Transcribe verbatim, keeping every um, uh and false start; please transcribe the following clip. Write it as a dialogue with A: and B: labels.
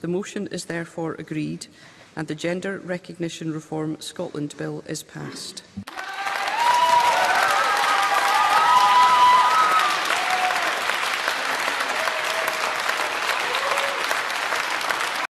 A: The motion is therefore agreed and the Gender Recognition Reform Scotland Bill is passed.